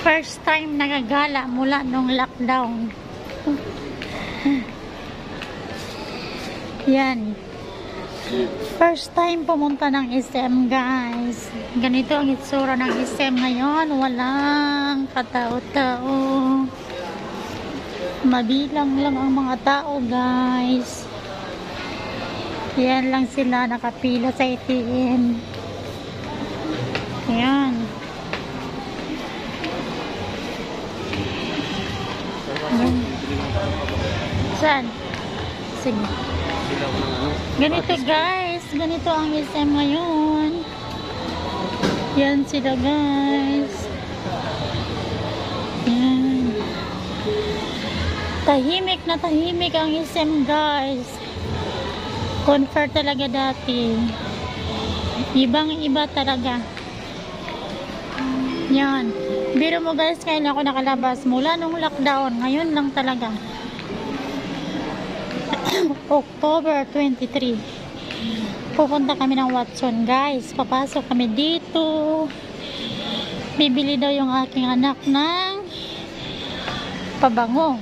First time nagagala mula nung lockdown. Yan. First time pumunta ng SM, guys. Ganito ang itsura ng SM ngayon. Walang katao-tao. Mabilang lang ang mga tao, guys. Yan lang sila nakapila sa ATM. Yan. Saan? Sige. Ganito, guys. Ganito ang SM ngayon. Yan sila, guys. Yan. Tahimik na tahimik ang SM, guys. Confer talaga dati. Ibang-iba talaga. Yan. Biro mo, guys, kailan ako nakalabas mula nung lockdown. Ngayon lang talaga. October 23. Pupunta kami ng Watson, guys. Papasok kami dito. Bibili daw yung aking anak ng pabango.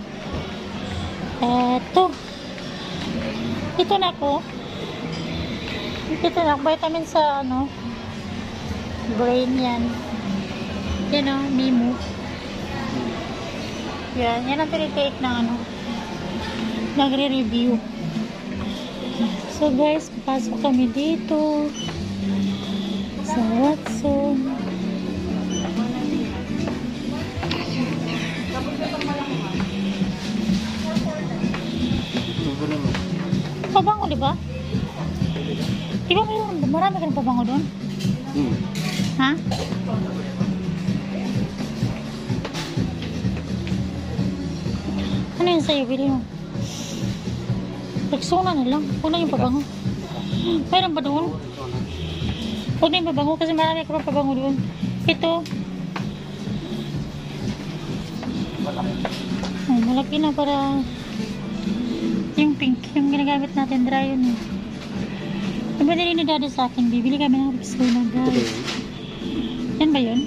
Eto. Ito na ko. Ito na. Vitamin sa brain yan. Yan o. Mimo. Yan. Yan ang tinitake ng nagre-review. So guys, pasok kami dito sa Watson. Pabango, di ba? Di ba marami ka ng pabango doon? Ha? Ano yun sa'yo? Bili mo. Rexona na lang. Huwag na yung pabango. Mayroon ba doon? Huwag na yung pabango kasi marami ka pa pabango doon. Ito. Ay, malaki na para yung pink. Yung ginagamit natin dry yun. Nabili ni Daddy sa akin. Bibili kami ng Rexona, guys. Yan ba yun?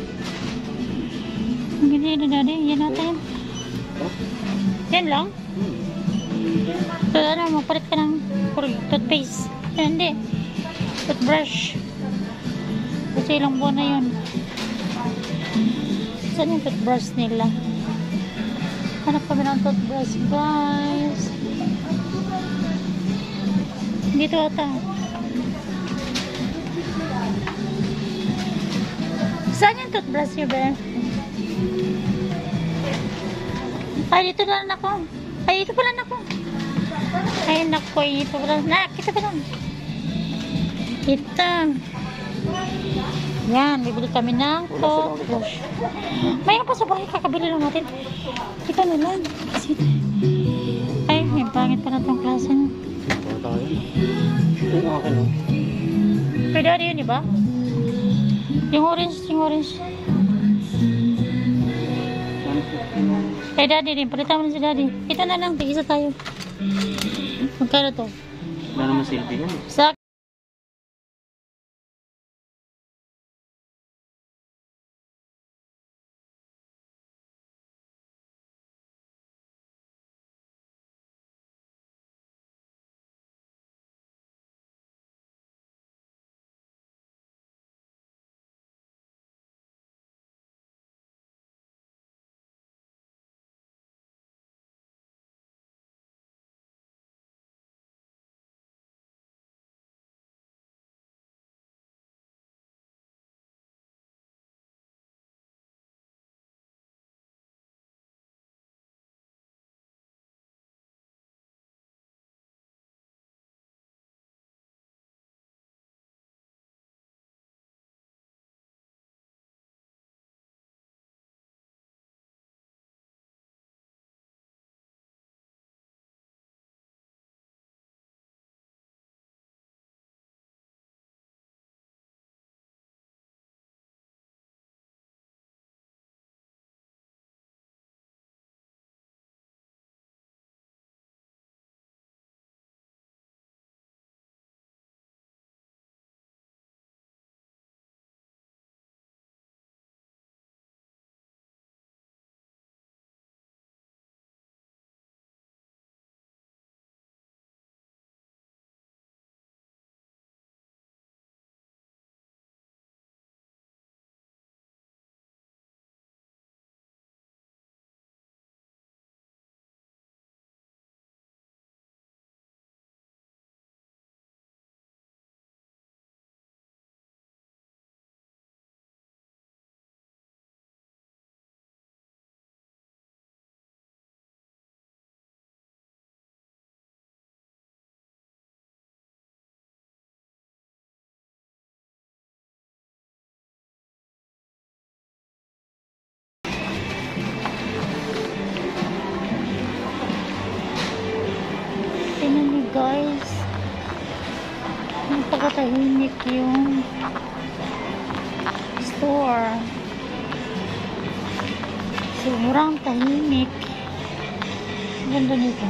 Bibili ni Daddy. Yan natin. Yan lang? So, magpalit ka ng toothpaste. Hindi. Toothbrush. Kasi ilang buwan na yun. Saan yung toothbrush nila? Hanap kami ng toothbrush, guys. Dito ata. Saan yung toothbrush nyo, ba? Ay, dito na lang ako. Ay, ito pala na ako. Ay, naku, ito pala. Kita pa lang. Ito. Yan, bibili kami ng toothbrush. Mayroon pa sa bahay, kakabili lang natin. Ito na lang. Ay, may pangit pa na itong klase. Pwede rin yun, diba? Yung orange, Kay Daddy din, palitan mo na si Daddy. Ito na lang, tig-isa tayo. Magkano to? Wala naman silbi yun. Sa Napakatahimik yung store. Sobrang tahimik. Ganda nito.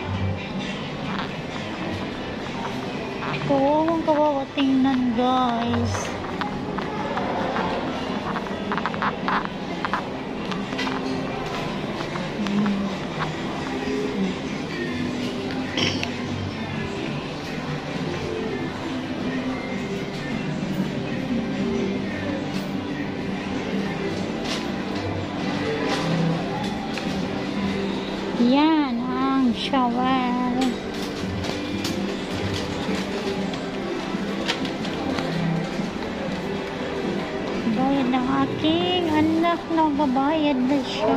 Kawawang kawawa tingnan, guys. Yan ang shower. Bayad ng aking anak, nagbabayad na siya.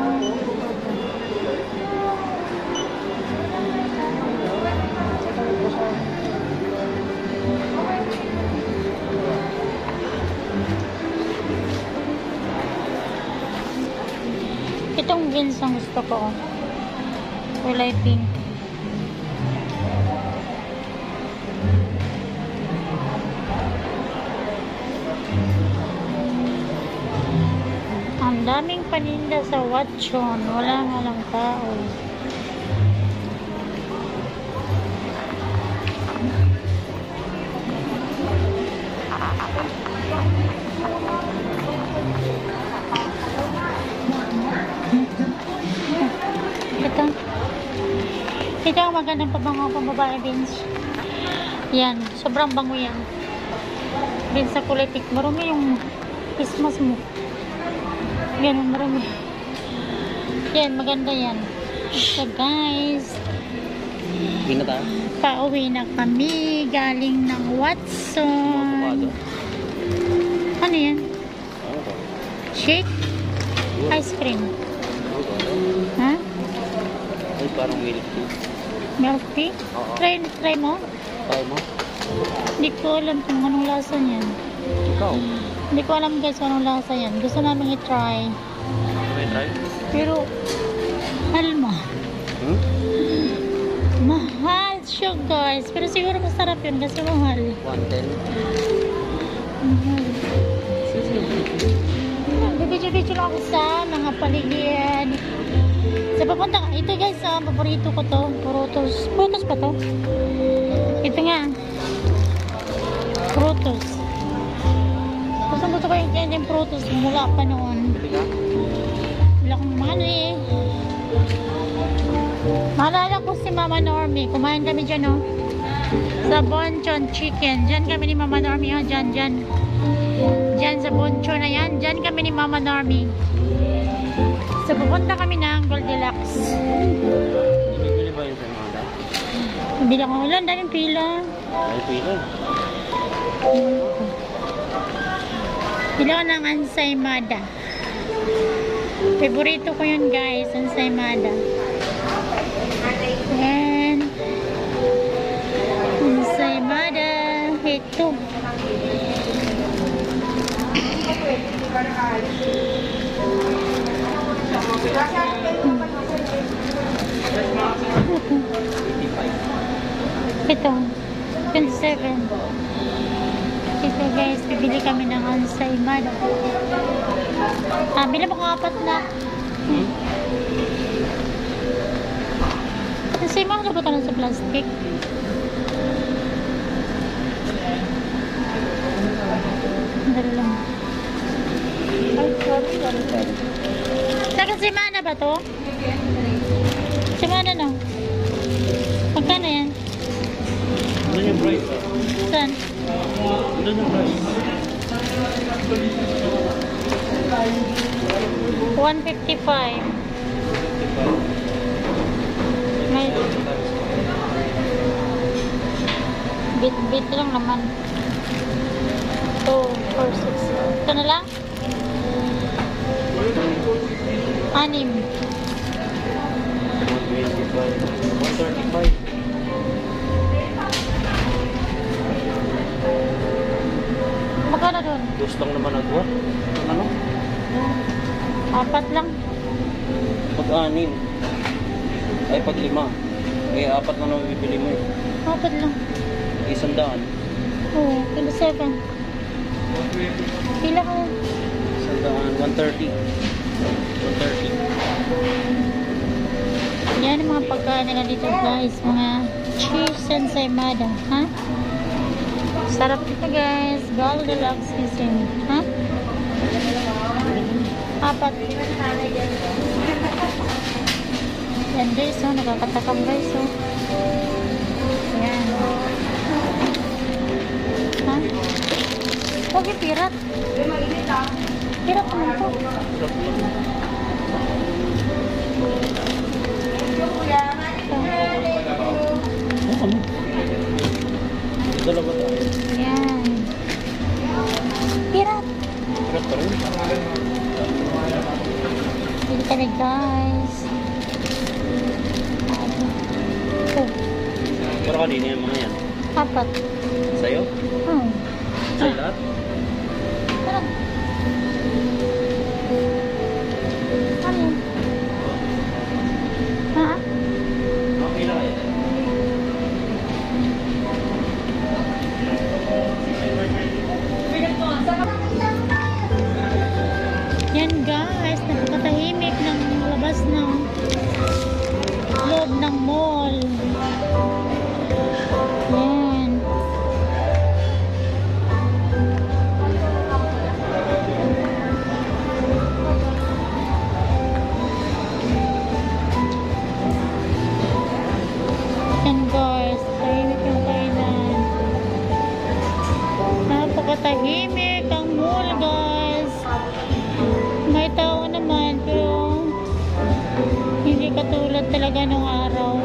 Itong jeans ang gusto ko. Kulay pink. Ang daming paninda sa Watson. Wala nga lang tao. Ito ang magandang pabango pang babae, Vince. Yan, sobrang bango yan. Vince sa kulay pink. Marumi yung Christmas mo. Yan, marumi. Yan, maganda yan. So guys, pauwi na kami galing ng Watson. Ano yan? Shake? Ice cream. Ha? Ay, parang milk tea. Milk tea? Try mo? Try mo? Hindi ko alam kung anong lasa niyan. Ikaw? Hindi ko alam guys kung anong lasa yan. Gusto namin i-try. May try? Pero, mahal mo. Hmm? Mahal siya guys. Pero siguro masarap yun kasi mahal. 110. Mahal. Bibidyo-bidyo lang ako sa mga paligid. Sa papunta ka. Ito guys, paborito ko to. Prutos. Prutos pa to? Ito nga. Prutos. Gusto ko yung kaya yung prutos. Mula pa noon. Wala akong mahal eh. Maalala ko si Mama Normie. Kumain kami dyan oh. Sa Bonchon Chicken. Dyan kami ni Mama Normie oh. Dyan. Dyan sa Bonchon na yan. Dyan kami ni Mama Normie. So, pupunta kami ng Goldilocks. Bibili ba yun sa mga? Bilang ko ulan, daming pila. Ay, pila. Bilang ko ng ensaymada. Favorito ko yun guys, ensaymada. And ensaymada. Ito. Ito 27. Ito guys, bibili kami ng ensaymada. Bili mo ka 4 na. Ensaymada ba ito sa plastic? Dali lang. Saka ensaymada ba to? Ensaymada no? Magkano yan? Ano yung price? Saan? Ano yung price? 155. May bit lang naman. 2, 4, 6. Ito na lang? 6. 135. Magkano doon? Dos lang naman agwa. Ano? 4 lang. Pag-6. Ay, pag-5. Eh, 4 na naman bibili mo eh. 4 lang. 100. Oh, 27. Pila ka? Sandaan, 130. 130. Yan ang mga pagkain nila dito guys. Mga cheese and ensaymada. Ha? Sarap dito guys. Galo deluxe cuisine. Ha? 4. Yan guys. Oh, nakakatakam guys. Oh. Yan. Ha? Huwag yung pirat. Pirat naman po. Dalawa tayo. Yan. Pirat. Pirat pa rin. Hindi kami guys. Oh, Pero kanina yung mga yan. 4. Sa'yo? Sa'yo lahat? Parang. Ano yun? Ha? Okay lang yan. Yan guys, napakatahimik ng labas ng loob ng mall. Yan. Yan guys, tahimik yung kainan. Napakatahimik ang mall guys. May tao naman pero hindi katulad talaga nung araw.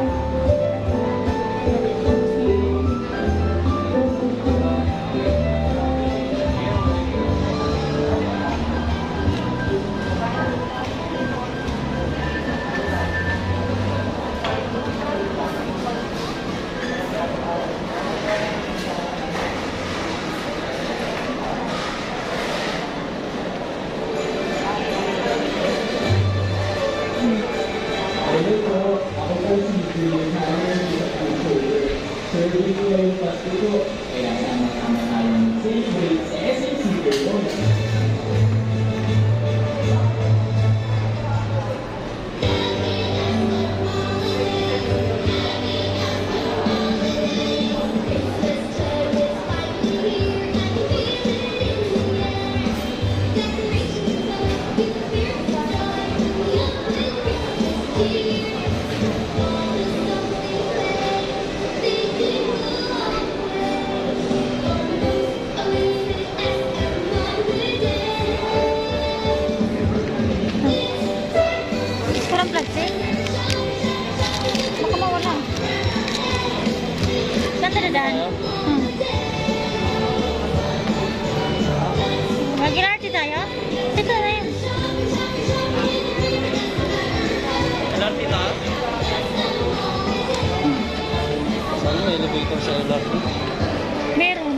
Kurang plastic? Baka mawala. Saan tadadaan? Mag-LRT tayo? Dito na yun. LRT taas? Saan may elevator sa LRT? Meron.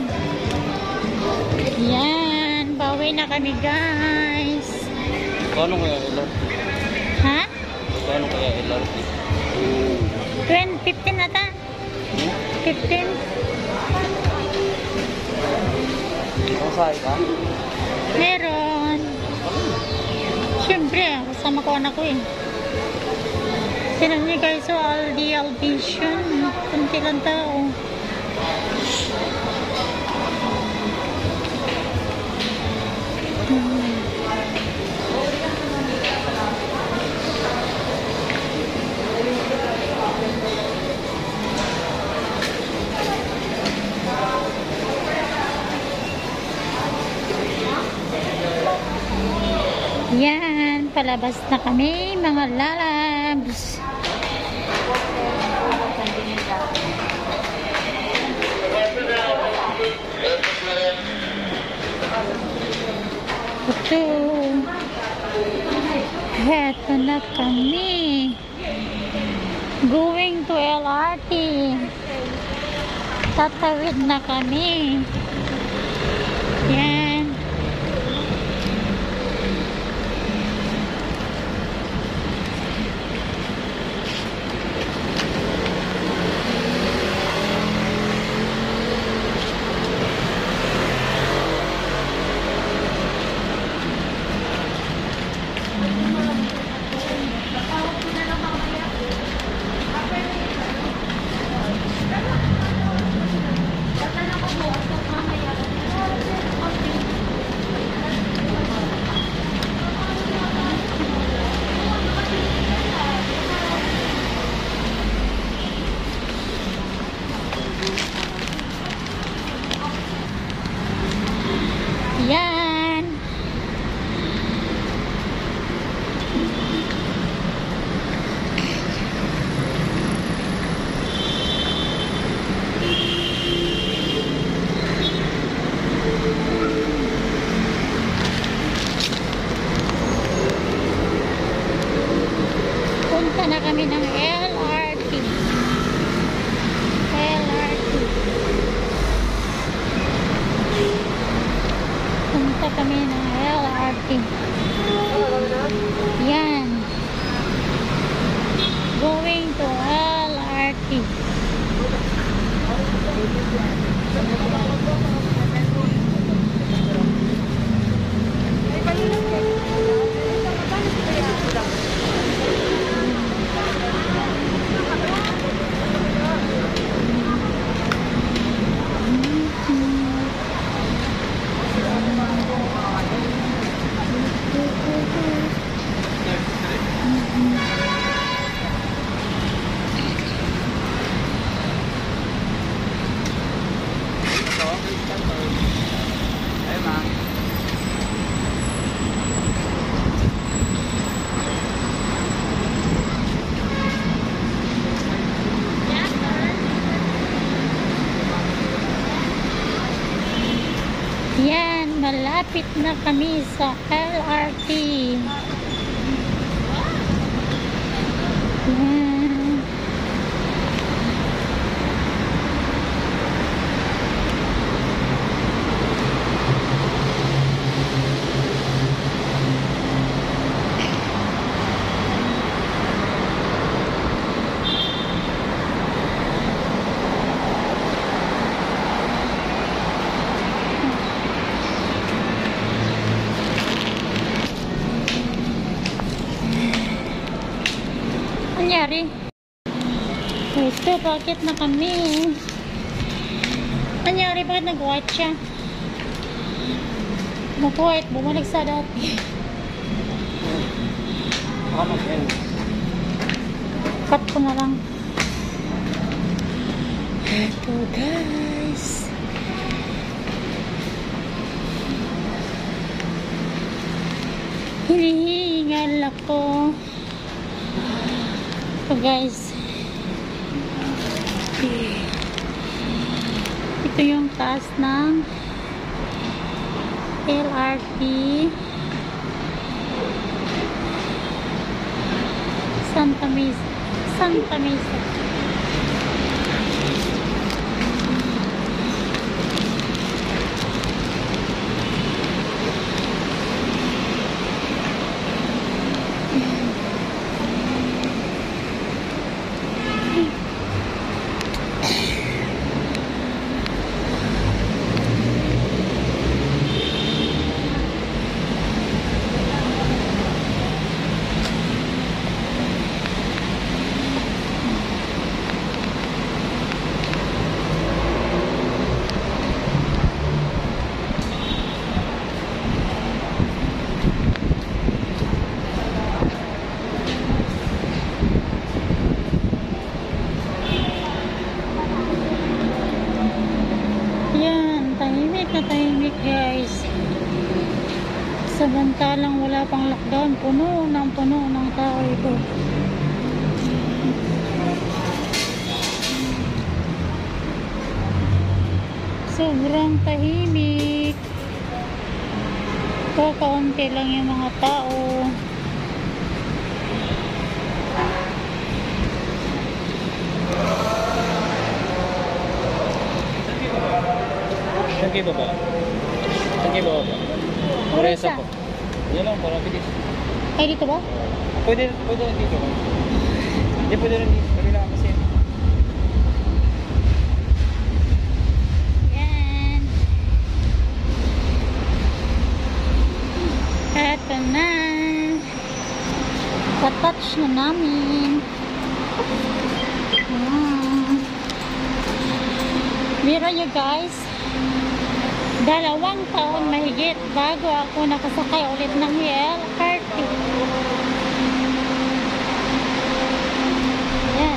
Yan. Bawi na kami guys. Paano kaya LRT? Ha? Paano kaya LRT? 15 ata. 15. Masay ka? Meron. Siyempre, kasama ko anak ko eh. Sino niyo guys, so Aldi Albition. Kunti lang tao. Yan, palabas na kami mga lalabs. Ito. Heto na kami. Going to LRT. Tatawid na kami. Yan. Malapit na kami sa LRT. Yan. Nangyari? Ito, bakit na kami? Nangyari, bakit nag-white siya? Nag-white, bumalik sa dati. Baka mag-end. Cut ko na lang. Ito, guys. Hinihingal ako. Ito, guys. Ito yung taas ng LRT Santa Mesa. Santa Mesa. Tahimik guys. Samantalang wala pang lockdown, puno ng tao ito. Sobrang tahimik. Kakaunti lang yung mga tao. Saan kayo ba? Saan kayo ba? Oresa po. Yan lang, para bilis. Ay, dito ba? Pwede rin dito. Hindi, pwede rin dito. Kabila kasi. Yan. Eto na. Patouch na namin. Biro nyo guys, 2 taon mahigit bago ako nakasakay ulit ng LRT. Yan.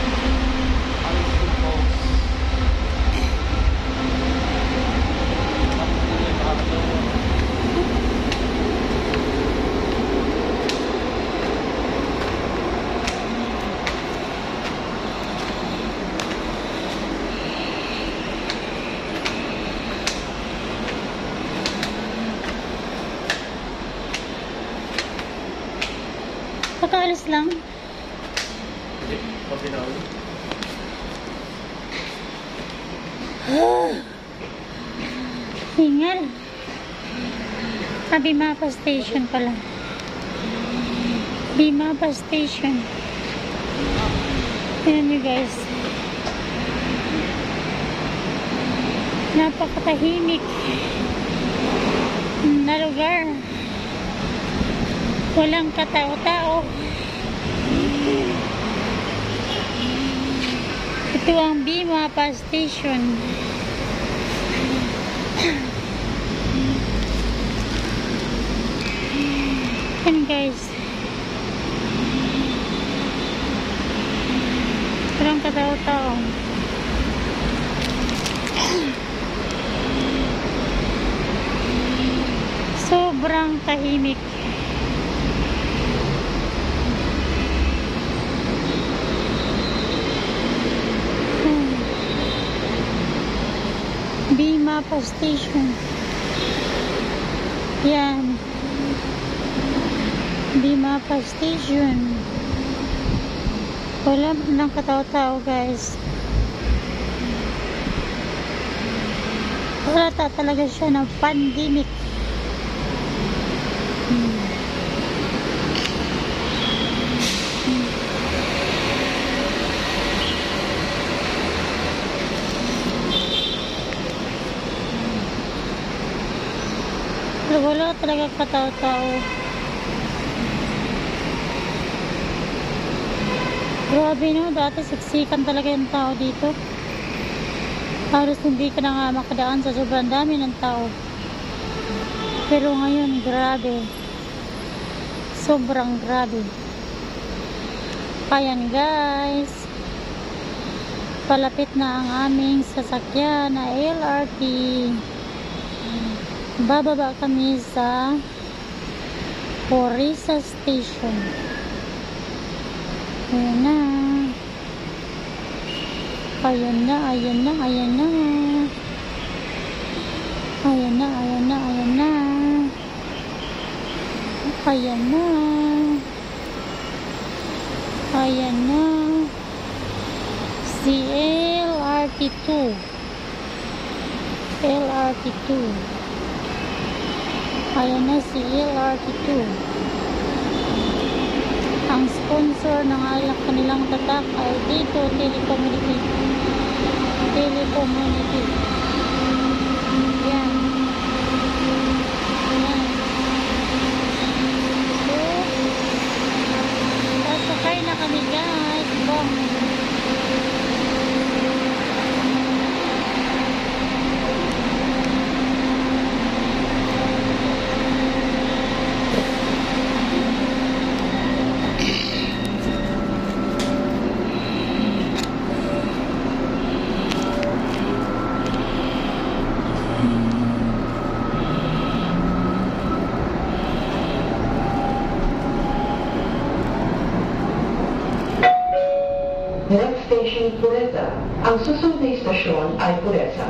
Pagkaalis lang. Hingal. Bimapa Station pala. Bimapa Station. Tignan nyo guys. Napakatahimik na lugar. Walang katao-tao. Ito ang Bimapa Station. Yan guys. Walang katao-tao. Sobrang tahimik. Bimapa Station. Yan. Di Mapa Station. Wala lang katao-tao, guys. Wala talaga siya ng pandemic. Wala talaga katao-tao. Grabe, no? Dati siksikan talaga yung tao dito. Halos hindi ka na nga makadaan sa sobrang dami ng tao. Pero ngayon, grabe. Sobrang grabe. Ayan, guys. Palapit na ang aming sasakyan na LRT. Bababa kami sa Orissa Station. Ayan na. Ayan na, ayan na, ayan na. Ayan na, ayan na, ayan na. Ayan na. Ayan na. Si LRT2. LRT2. Ayan na si LRT2. Ang sponsor ng kanilang tatak ay dito Telecommunity. Telecommunity. Yan. Yan. So, sasakay na kami, guys. Bong. Next station, Pureza. Ang susunod na istasyon ay Pureza.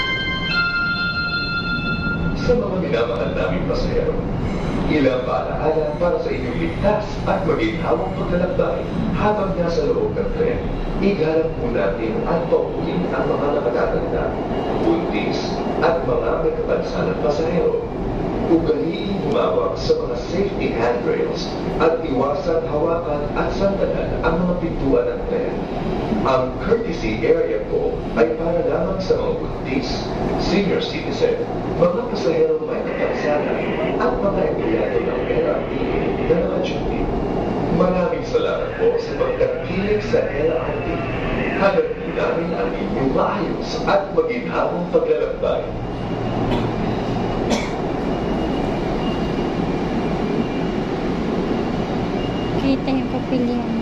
Sa mga minamahal naming pasahero, ilang paalaala para sa inyong ligtas at maginhawang paglalakbay habang nasa loob ng tren. Igalang po natin at paupuin ang mga nakatatanda, buntis at mga may kapansanan pasahero. Ugaliin humawak sa mga safety handrails at iwasan hawakan at sandalan ang mga pintuan ng tren. Ang courtesy area po ay para lamang sa mga buntis, senior citizen, mga pasahero may kapansanan at mga empleyado ng LRT na naka-duty. Maraming salamat po sa pagtangkilik sa LRT. Hanggang po namin ang inyong maayos at maginhawang paglalakbay. Kita yung papilian.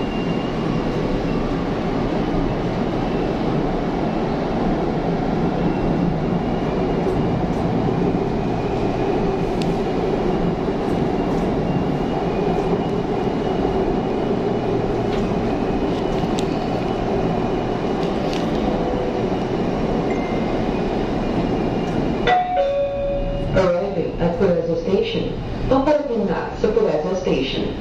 Arriving at Pureza Station. Paparating na sa Pureza Station.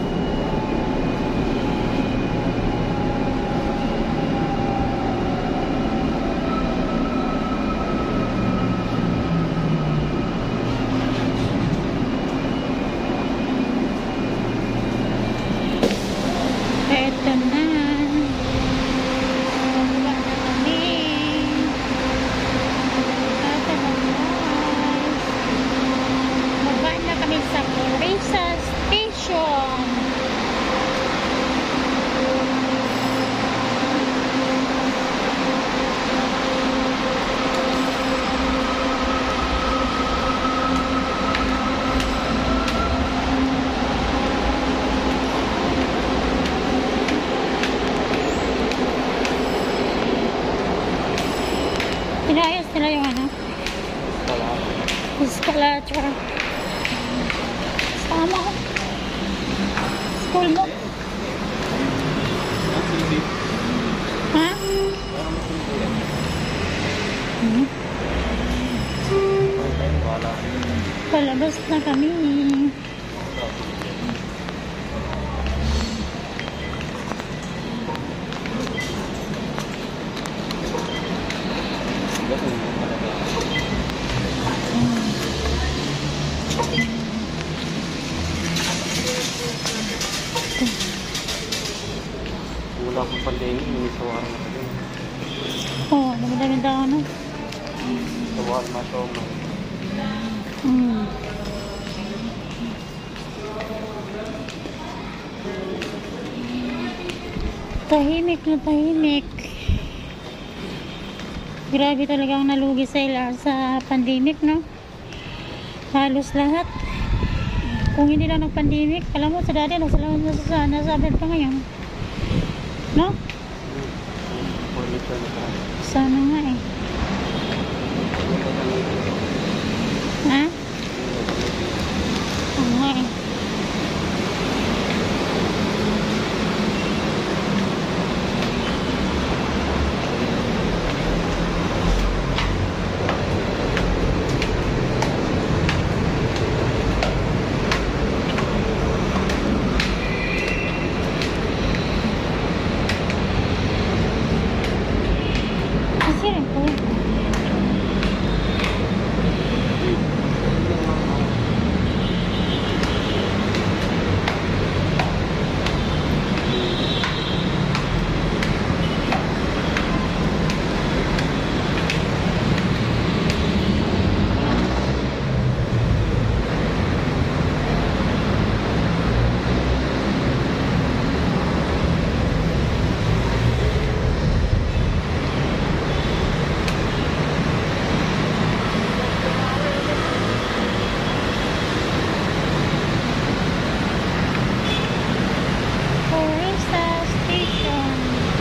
Eto na. Baba na kami. Eto na, guys. Baba na kami sa Orissa Station. Inayos nila yung ano? Escalator. Sama ko. School mo? Ha? Hmm? Palabas na kami. Wala akong pandemik, inisawaran na kami. Oh, dami-dami daw na. Sawaran na siya. Tahimik na tahimik. Grabe talaga ang nalugi sa pandemic, no? Halos lahat. Kung hindi lang ng-pandemic, alam mo, sa dati, nasabi pa ngayon. No? Sana nga eh. Ha? Oo nga eh. Kasi rin po. Foresta Station.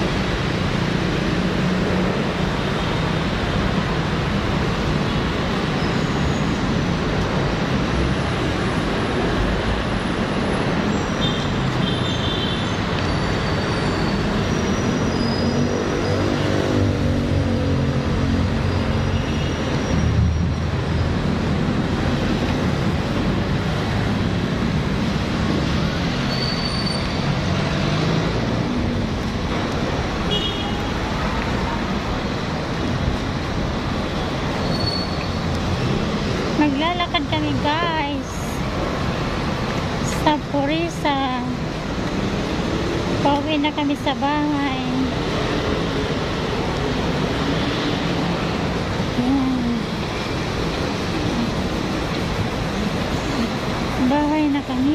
Maglalakad kami, guys, sa Foresta. Pauwi na kami sa bahay. Yan. Bahay na kami.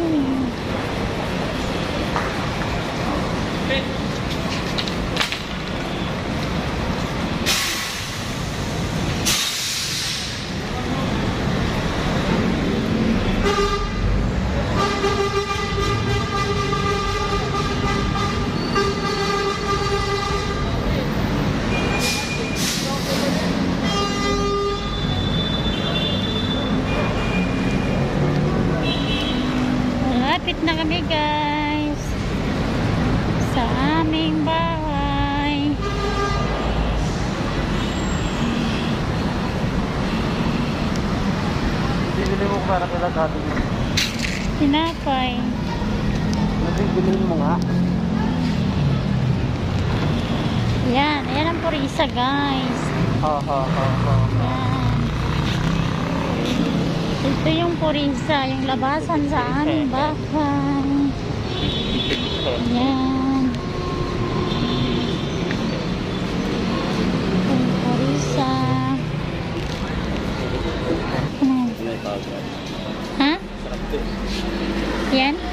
Malapit na kami, guys, sa aming bahay. Bibili mo para kila dati. Tinapay. Nabibili mo nga. Yan, ayan ang Foresta, guys. Yan. Ito yung Foresta, yung labasan sa aming bahay. Yan. Yung Foresta. Ha? Yan?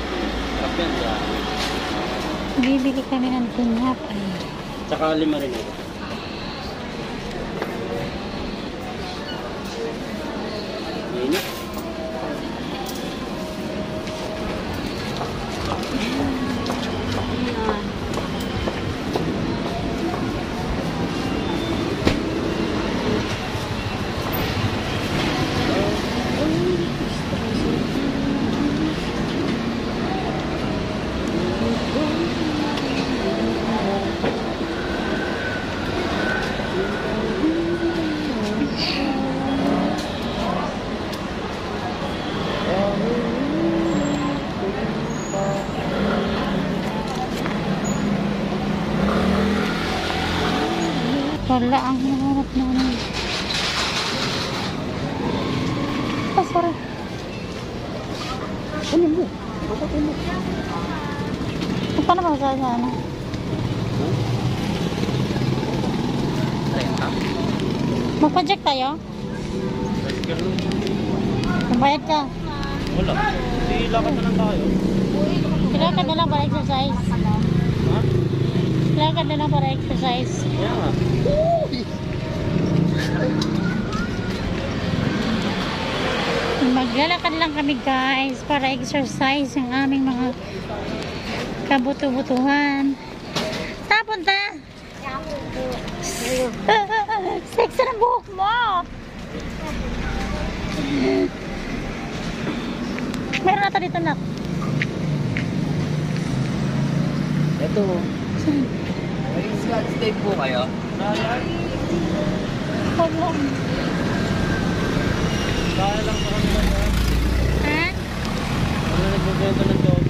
Bibili kami ng tinapay. Tsaka 5 rin ito. Mainit. Wala ang hanap namin. Oh, sorry. Ano mo? Bakit mo? Paano ba sa ano? Magpa-check tayo? Magbayad ka? Wala. Hindi, lakad na lang tayo. Lakad na lang para exercise. Ha? Lakad na lang para exercise. Kaya nga. Maglalakad lang kami guys para exercise yung aming mga kabuto-butuhan. Saan punta? Sexy na buhok mo! Meron na dito na. Ito. May Scott steak po kayo? Wala. Kaya lang sa kanila yan. Ha? Ano nagbubenta ng job?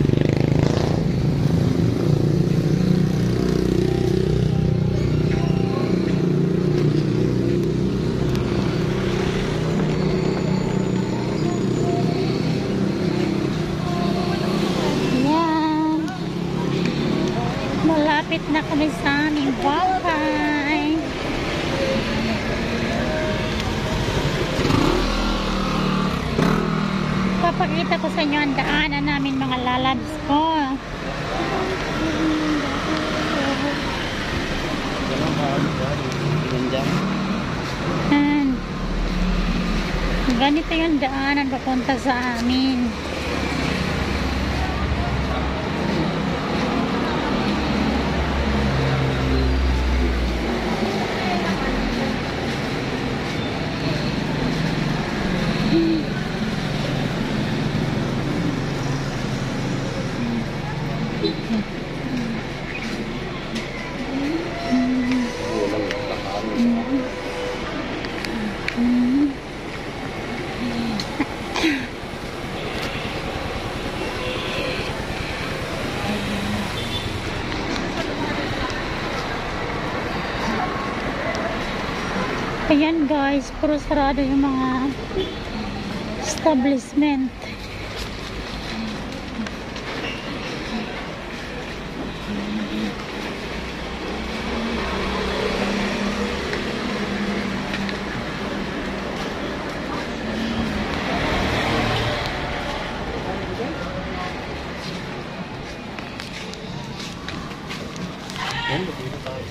Yan. Malapit na kami sa aming bahay. Papakita ko sa inyo ang daanan namin mga lalabs ko. Ganun ka. Ganyan. Yan. Ganito yung daanan papunta sa amin. Ayan guys, puro sarado yung mga establishment. Yan, dito tayo.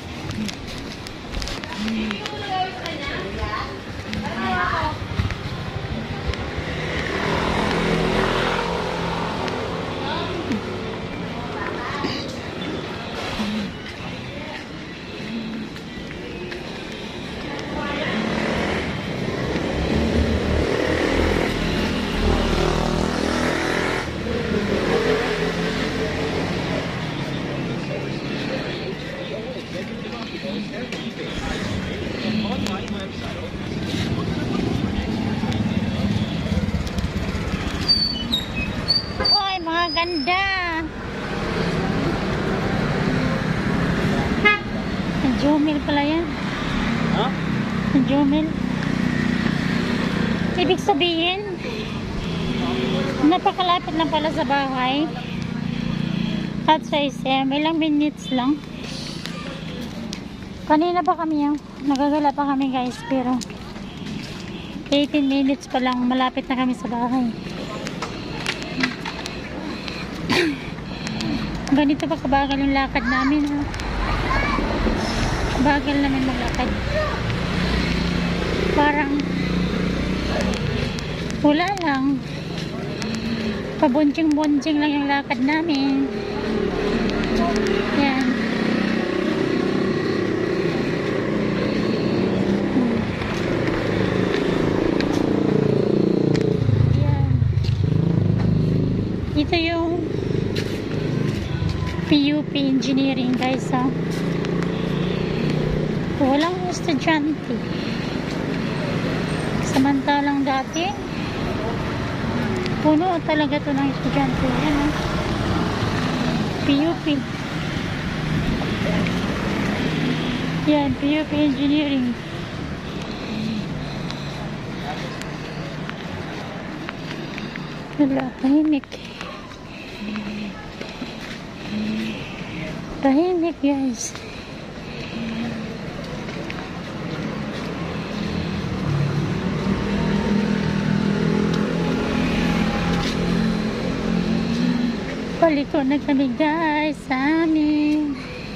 Oy, mga ganda. Ang Jumil pala yan. Ha? Ang Jumil. Ibig sabihin, napakalapit lang pala sa bahay. At sa SM, ilang minutes lang. Kanina pa kami yung nagagala pa kami guys, pero 18 minutes pa lang malapit na kami sa bahay. Ganito pa kabagal yung lakad namin, ha? Bagal namin maglakad. Parang wala lang, pabunching-bunching lang yung lakad namin. Yan. Yan. Ito yung PUP engineering guys, ha. Walang estudyante. Samantalang dati puno talaga to ng estudyante. Yan, ha. PUP. Yan, PUP Engineering. Wala, tahimik. Tahimik, guys. Paliko na kami, guys, sa amin.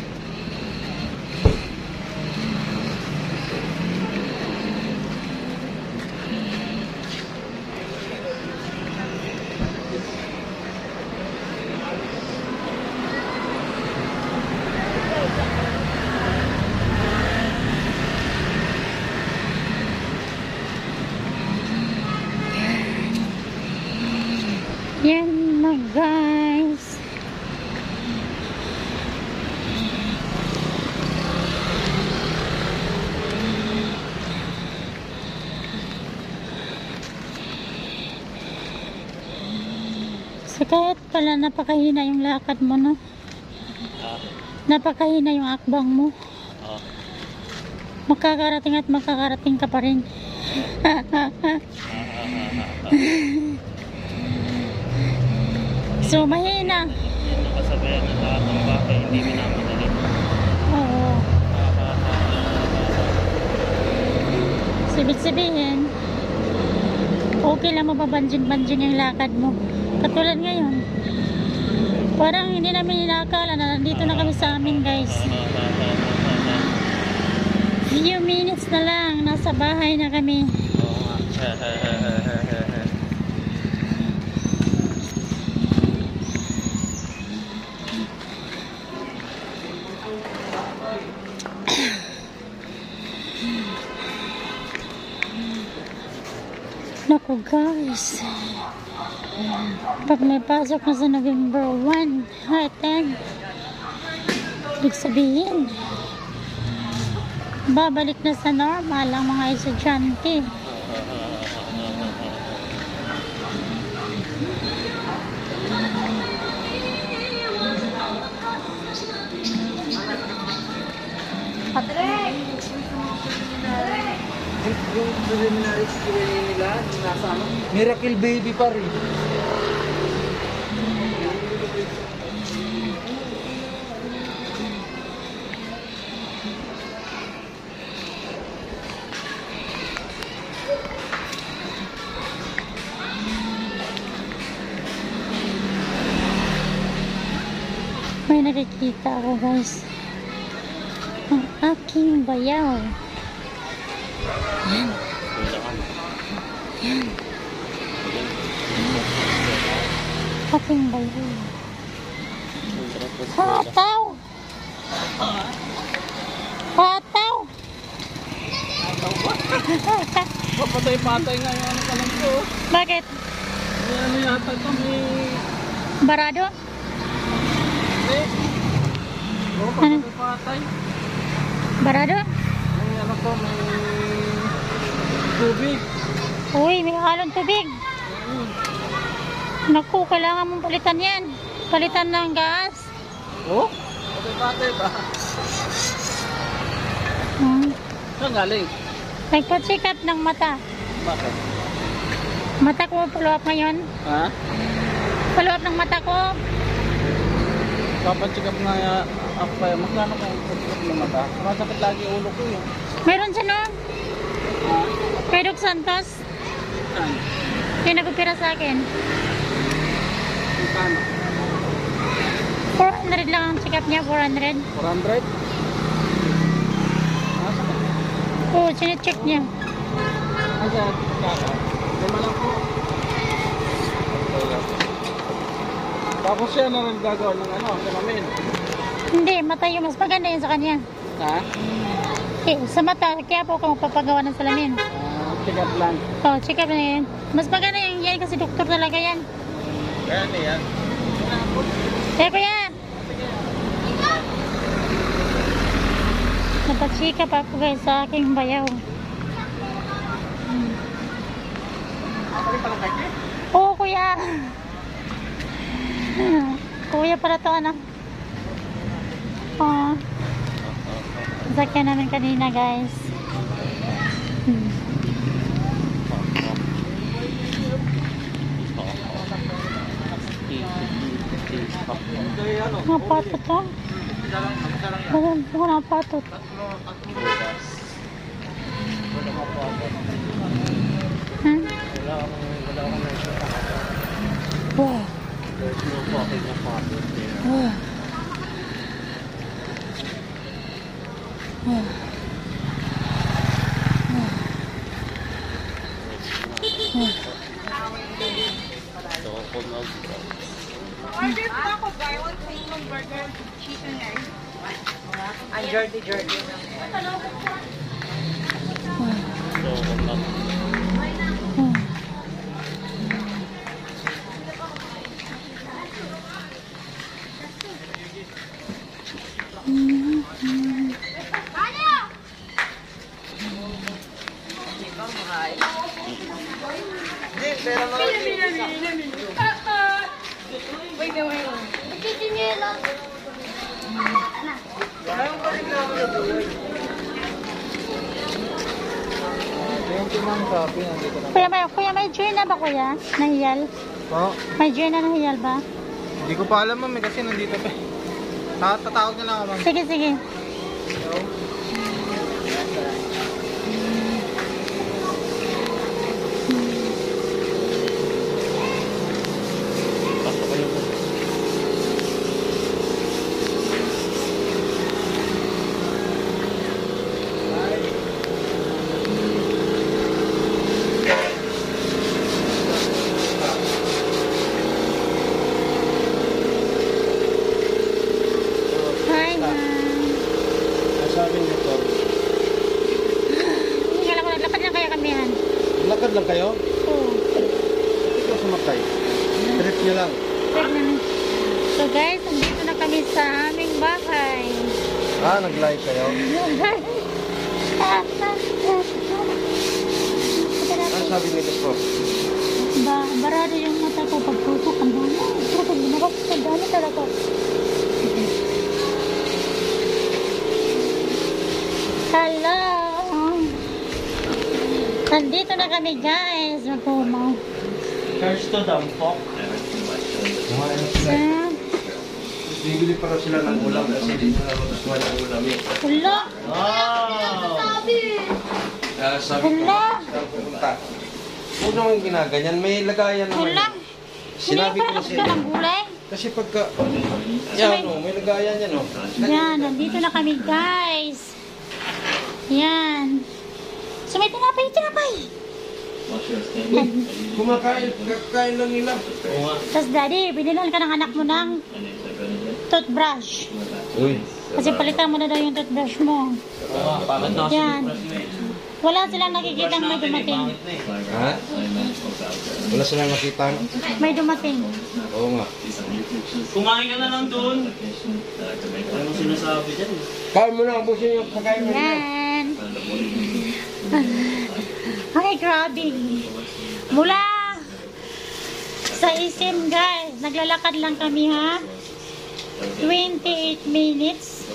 Yan na, guys. So kahit pala napakahina yung lakad mo, no? Napakahina yung akbang mo. Makakarating at makakarating ka pa rin. So mahina. Yan nakasabayan ng lahat ng bahay, hindi minamadali. Oo. So ibig sabihin, okay lang mapabanjing-banjing yung lakad mo. Katulad ngayon, parang hindi namin inakala na nandito na kami sa amin, guys. Few minutes na lang, nasa bahay na kami. Naku, guys, pag may pasok na sa November 1 at 10, ibig sabihin babalik na sa normal ang mga estudyante. Yung preliminary Q&A nila, nasa ano? Miracle Baby pa rin. May nakikita ako, guys. Ang aking bayaw. Yan. Yan. Aking bayaw. Pataw! Pataw! Papatay-patay nga yung ano ka lang ko. Bakit? May ano yata ito, may... Barado? Oo, papatay-patay. Barado? May ano to, may... tubig. Uy, may halong tubig. Naku, kailangan mong palitan yan. Palitan ng gas. Oh? Papatay-patay ba? Saan galing? Nagpa-check up ng mata. Bakit? Mata ko, follow up ngayon. Ha? Follow up ng mata ko. Papacheck up nga ako kaya. Magkano kaya check up ng mata? Masakit lagi ulo ko yun. Meron siya, no? Kay Doc Santos. Saan? Yung nag-upira sa akin. Magkano? 400 lang ang check up niya, 400. 400? Masakit. Oo, sinecheck niya. Ayan, kaka. Lima lang po. Tapos siya na rin gagawa ng ano, salamin. Hindi, mata yung mas maganda yun sa kanya. Ha? Eh, sa mata, kaya po ako magpapagawa ng salamin. Check up lang. Oh, check up na yan. Mas maganda yung yan kasi doktor talaga yan. Kaya yan. Eh, kuya! Napacheck up ako, guys, sa aking bayaw. Oo, kuya. Kuya pala to, anak. sasakyan namin kanina, guys. Mga patot to. Mga patot. Wow. Order po ako, buy one take one burger, chicken rice. Ang Jordy. Yung timang kape, nandito na. Kuya, may join na ba, kuya? Nahiyal? Po? May join na nahiyal ba? Hindi ko pa alam, ma'am, kasi nandito pa. Tatawag na lang ako, ma'am. Sige, sige. Hi, ma'am. Sabi niyo to. Hindi alam ko, naglakad lang kaya kami yan. Lakad lang kayo? Oo. Ikaw sumakay. Trip niyo lang. Wait naman. So guys, nandito na kami sa aming bahay. Ah, nag-live kayo? Ano sabi ni Pastor? Barado yung mata ko pagputok. Ang dami. Pero pag ginabas ko, ang dami talaga. Hello! Nandito na kami, guys. Magpumaw. First to Dampok. Bibili pa sila ng ulam kasi dito na wala ulam eh. Hello! Wow! Sabi ko, Hala! saan pupunta? Huwag naman ginaganyan, may lagayan naman. Hello! Sinabi ko Hindi na pa ng gulay. kasi pagka, yan o, may lagayan yan o. Yan, nandito na kami, guys. Yan. So may tinapay. Uy, kakain lang nila. Oo nga. Tapos daddy, binilan ka ng anak mo ng toothbrush. Uy. Kasi palitan mo na daw yung toothbrush mo. Yan. Wala silang nakikita may dumating. Ha? Wala silang nakita. May dumating. Oo nga. Kumain ka na lang doon. Anong sinasabi dyan? Kain mo na, busin yung kakain mo na. Yan. Ay, grabe. Mula sa isim, guys. Naglalakad lang kami, ha? 28 minutes.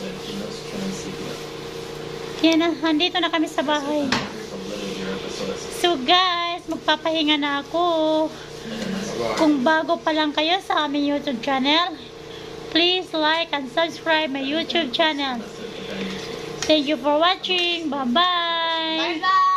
Yan na, andito na kami sa bahay. So, guys, magpapahinga na ako. Kung bago pa lang kayo sa aming YouTube channel, please like and subscribe my YouTube channel. Thank you for watching. Bye-bye. Bye-bye!